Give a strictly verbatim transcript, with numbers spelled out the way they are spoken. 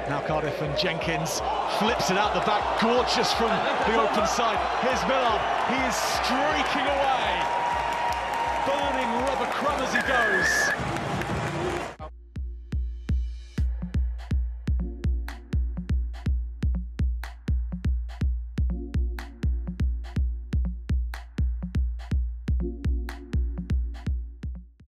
Now Cardiff and Jenkins flips it out the back, gorgeous from the open side. Here's Millard, he is streaking away, burning rubber crumb as he goes.